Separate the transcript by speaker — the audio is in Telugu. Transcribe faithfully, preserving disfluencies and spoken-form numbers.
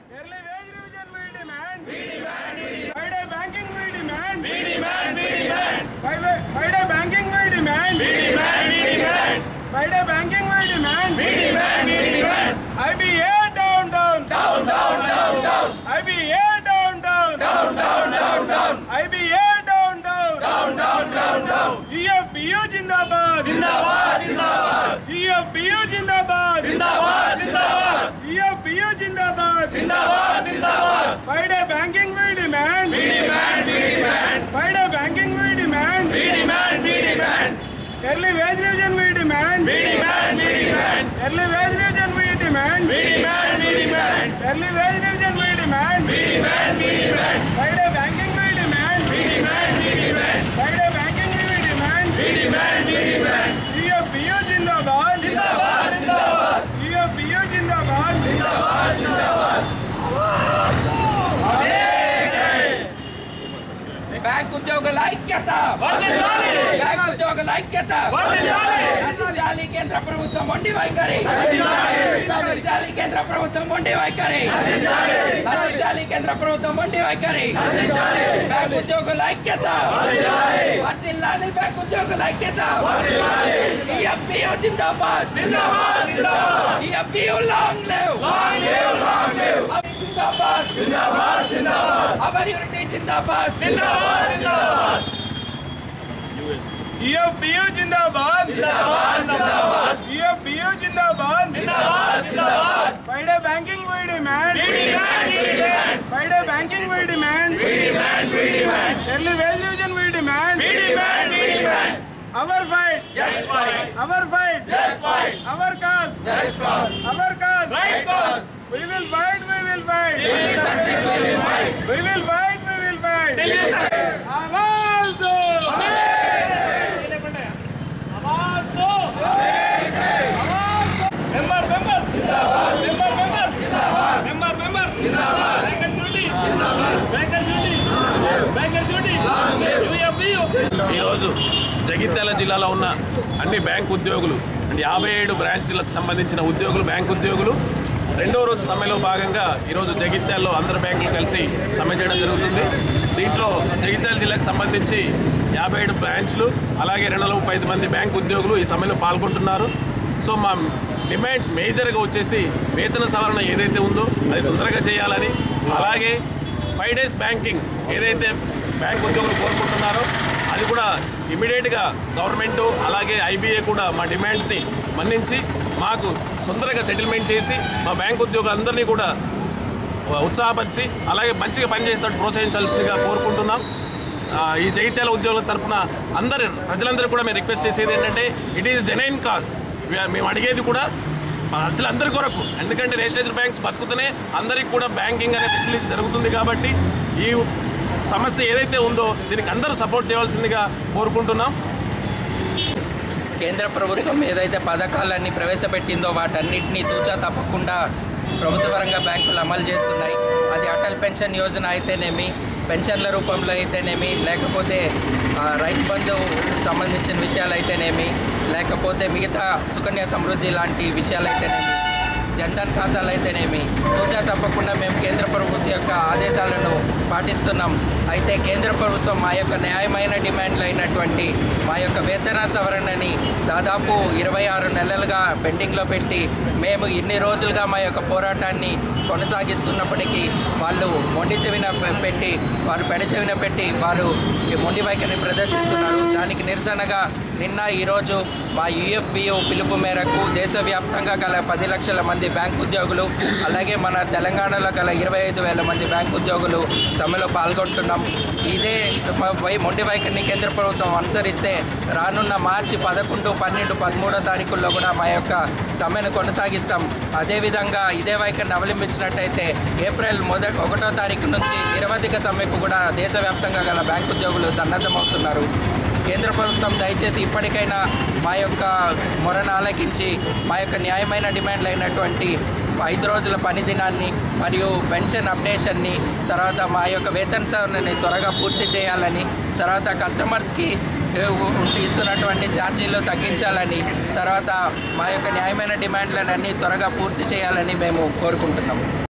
Speaker 1: Early wage revision we demand. We demand. Friday banking we demand. We demand. We demand. Friday banking we demand. We demand. We demand. Friday banking we demand. We demand. We demand. I B A down down. Down down down down. I B A down down. Down down down down. I B A down down. Down down down down. E F B U Jindabad. Jindabad. Jindabad. E F B U Jindabad. Jindabad. Jindabad. E F B U Jindabad. Jindabad. Jindabad. Friday banking we demand. We demand. We demand. Friday banking we demand. We demand. We demand. Early wage revision we demand. We demand. We demand. Early wage revision we demand. We demand. We demand. Early wage revision we demand. We demand. We demand. Friday banking we demand. We demand. We demand. Friday banking we demand. We demand. We demand. E F B U Jindabad. Jindabad. Jindabad. E F B U Jindabad. Jindabad. Jindabad.
Speaker 2: Bank ఉద్యోగుల ఐక్యత బ్యాంక్ ఉద్యోగుల ఐక్యత నశించాలి కేంద్ర ప్రభుత్వం మొండి వైఖరి నశించాలి కేంద్ర ప్రభుత్వం మొండి వైఖరి నశించాలి కేంద్ర ప్రభుత్వం మొండి వైఖరి బ్యాంక్ ఉద్యోగుల ఐక్యత వర్ధిల్లాలి బ్యాంక్ ఉద్యోగుల ఐక్యత E F B U జిందాబాద్ E F B U long live జిందాబాద్ జిందాబాద్ జిందాబాద్ అవర్ యూనిటీ జిందాబాద్ జిందాబాద్ జిందాబాద్
Speaker 1: E F B U Jindabad. Jindabad. Jindabad. E F B U Jindabad. Jindabad. Jindabad. Friday banking we demand. We demand. We demand. Friday banking we demand. We demand. We demand. Early wage revision we demand. We demand. We demand. Our fight. Just fight. Our fight. Just fight. Our cause. Just cause. Our cause. Right cause. We will fight. We will fight. We will succeed. We will fight. We will fight. We will fight. Till we succeed. Awaaz do. Member, member. Jindabad. Member, member. Jindabad. Member, member. Jindabad. Banker duty. Jindabad. Banker duty. Banker duty. E F B U.
Speaker 3: ఈ రోజు జగిత్యాల జిల్లాలో ఉన్న అన్ని బ్యాంక్ ఉద్యోగులు అంటే యాభై ఏడు బ్రాంచ్లకు సంబంధించిన ఉద్యోగులు బ్యాంక్ ఉద్యోగులు రెండో రోజు సమ్మెలో భాగంగా ఈరోజు జగిత్యాలలో అందరు బ్యాంకులు కలిసి సమ్మె చేయడం జరుగుతుంది. దీంట్లో జగిత్యాల జిల్లాకు సంబంధించి యాభై ఏడు బ్రాంచ్లు అలాగే రెండు వందల ముప్పై ఐదు మంది బ్యాంక్ ఉద్యోగులు ఈ సమ్మెలో పాల్గొంటున్నారు. సో మా డిమాండ్స్ మేజర్గా వచ్చేసి వేతన సవరణ ఏదైతే ఉందో అది తొందరగా చేయాలని, అలాగే ఫైవ్ డేస్ బ్యాంకింగ్ ఏదైతే బ్యాంక్ ఉద్యోగులు కోరుకుంటున్నారో అది కూడా ఇమీడియట్గా గవర్నమెంటు అలాగే ఐ బీ ఏ కూడా మా డిమాండ్స్ని మన్నించి మాకు తొందరగా సెటిల్మెంట్ చేసి మా బ్యాంక్ ఉద్యోగులందరినీ కూడా ఉత్సాహపరిచి అలాగే మంచిగా పనిచేసినట్టు ప్రోత్సహించాల్సిందిగా కోరుకుంటున్నాం. ఈ జగిత్యాల ఉద్యోగుల తరఫున అందరి ప్రజలందరూ కూడా మేము రిక్వెస్ట్ చేసేది ఏంటంటే ఇట్ ఈజ్ జెన్యూన్ కాజ్. మేము అడిగేది కూడా ప్రజలందరి కొరకు, ఎందుకంటే నేషనలైజ్డ్ బ్యాంక్స్ బతుకుతూనే అందరికీ కూడా బ్యాంకింగ్ అనే ఫెసిలిటీ జరుగుతుంది. కాబట్టి ఈ సమస్య ఏదైతే ఉందో దీనికి అందరూ సపోర్ట్ చేయవలసిందిగా కోరుకుంటున్నాం.
Speaker 2: కేంద్ర ప్రభుత్వం ఏదైతే పథకాలన్నీ ప్రవేశపెట్టిందో వాటన్నిటినీ తూచా తప్పకుండా ప్రభుత్వపరంగా బ్యాంకులు అమలు చేస్తున్నాయి. అది అటల్ పెన్షన్ యోజన అయితేనేమి, పెన్షన్ల రూపంలో అయితేనేమి, లేకపోతే రైతు బంధు సంబంధించిన విషయాలు అయితేనేమి, లేకపోతే మిగతా సుకన్య సమృద్ధి లాంటి విషయాలు అయితేనేమి, జన్ధన్ ఖాతాలు అయితేనేమి తూచా తప్పకుండా మేము కేంద్ర ప్రభుత్వం యొక్క ఆదేశాలను పాటిస్తున్నాం. అయితే కేంద్ర ప్రభుత్వం మా యొక్క న్యాయమైన డిమాండ్లు అయినటువంటి మా యొక్క వేతన సవరణని దాదాపు ఇరవై ఆరు నెలలుగా పెండింగ్లో పెట్టి మేము ఇన్ని రోజులుగా మా యొక్క పోరాటాన్ని కొనసాగిస్తున్నప్పటికీ వాళ్ళు మొండి చెవిన పెట్టి వారు పెడ చెవిన పెట్టి వారు మొండి వైఖరిని ప్రదర్శిస్తున్నారు. దానికి నిరసనగా నిన్న ఈరోజు మా యూ ఎఫ్ బీ యూ పిలుపు మేరకు దేశవ్యాప్తంగా గల పది లక్షల మంది బ్యాంక్ ఉద్యోగులు అలాగే మన తెలంగాణలో గల ఇరవై ఐదు వేల మంది బ్యాంక్ ఉద్యోగులు సమ్మెలో పాల్గొంటున్నాం. ఇదే వై మొండి వైఖరిని కేంద్ర ప్రభుత్వం అనుసరిస్తే రానున్న మార్చి పదకొండు పన్నెండు పదమూడో తారీఖుల్లో కూడా మా యొక్క సమ్మెను కొనసాగిస్తాం. అదేవిధంగా ఇదే వైఖరిని అవలంబించినట్టయితే ఏప్రిల్ మొదటి ఒకటో తారీఖు నుంచి నిరవధిక సమ్మెకు కూడా దేశవ్యాప్తంగా గల బ్యాంక్ ఉద్యోగులు సన్నద్ధమవుతున్నారు. కేంద్ర ప్రభుత్వం దయచేసి ఇప్పటికైనా మా యొక్క మొరను ఆలకించి మా యొక్క న్యాయమైన డిమాండ్లు అయినటువంటి ఐదు రోజుల పని దినాన్ని మరియు పెన్షన్ అప్డేషన్ని, తర్వాత మా యొక్క వేతన సవరణని త్వరగా పూర్తి చేయాలని, తర్వాత కస్టమర్స్కి ఇస్తున్నటువంటి ఛార్జీలు తగ్గించాలని, తర్వాత మా యొక్క న్యాయమైన డిమాండ్లన్నీ త్వరగా పూర్తి చేయాలని మేము కోరుకుంటున్నాము.